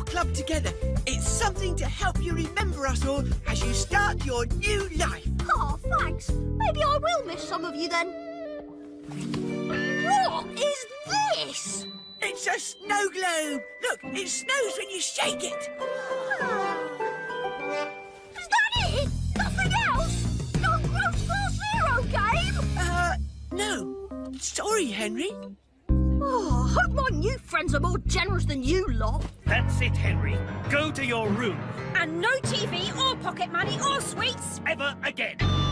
club together. It's something to help you remember us all as you start your new life. Oh, thanks. Maybe I will miss some of you then. What is this? It's a snow globe. Look, it snows when you shake it. Is that it? Nothing else? No Gross Class Zero game? No. Sorry, Henry. Oh, I hope my new friends are more generous than you lot. That's it, Henry. Go to your room. And no TV or pocket money or sweets ever again.